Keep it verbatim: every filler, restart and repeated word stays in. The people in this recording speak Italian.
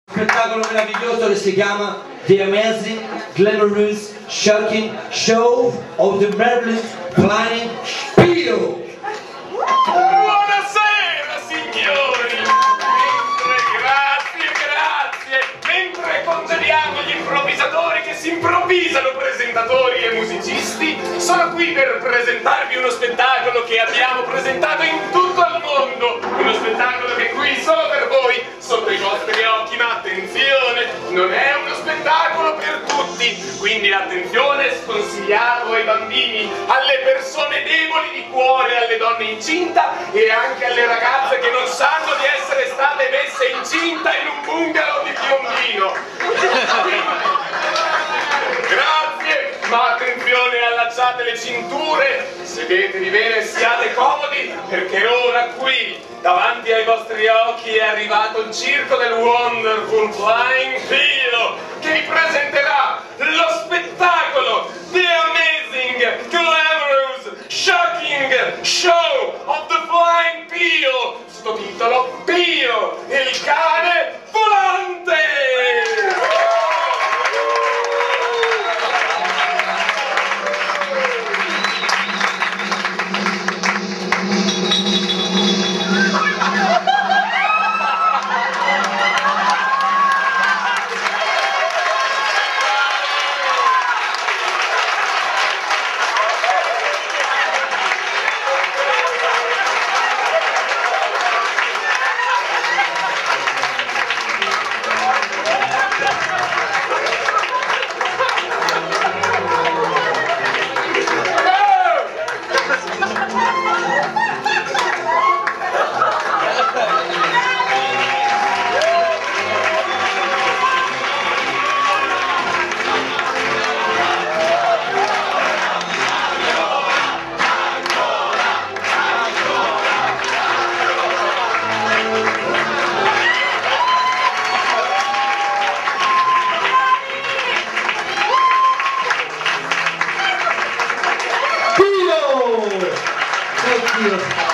Spettacolo meraviglioso che si chiama The Amazing, Glamorous, Shocking Show of the Marvelous Flying Pio. Buonasera signori! Mentre, grazie, grazie! Mentre congediamo gli improvvisatori che si improvvisano presentatori e musicisti, sono qui per presentarvi uno spettacolo che abbiamo presentato in tutto il mondo, uno spettacolo che è qui solo per voi, sotto i vostri occhi, ma attenzione, non è uno spettacolo per tutti, quindi attenzione, sconsigliato ai bambini, alle persone deboli di cuore, alle donne incinta e anche alle ragazze che non sanno di essere state messe incinta in un bungalow di Piombino. Grazie, ma attenzione, allacciate le cinture, sedetevi bene e siate comodi, perché ora qui, davanti ai vostri occhi, è arrivato il circo del Wonderful Flying Pio, che vi presenterà lo spettacolo The Amazing, Glamorous, Shocking Show of the Flying Pio, sottotitolo Pio, il cane volante! Thank you.